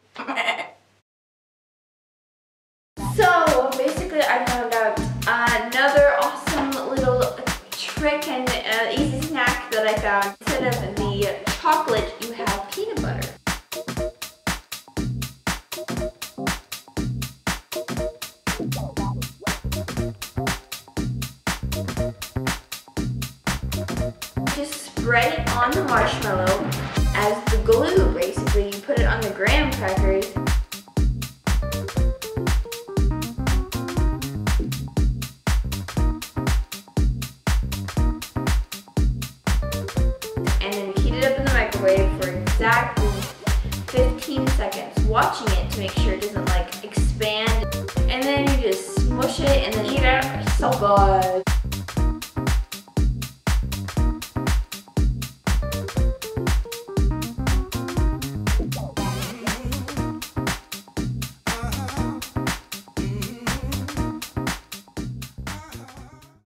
So basically I found out another awesome little trick and easy snack that I found. Instead of the chocolate, you have peanut butter. Just spread it on the marshmallow as the glue, basically. You put it on the graham crackers. And then heat it up in the microwave for exactly 15 seconds, watching it to make sure it doesn't like expand. And then you just smush it and then eat it. So good.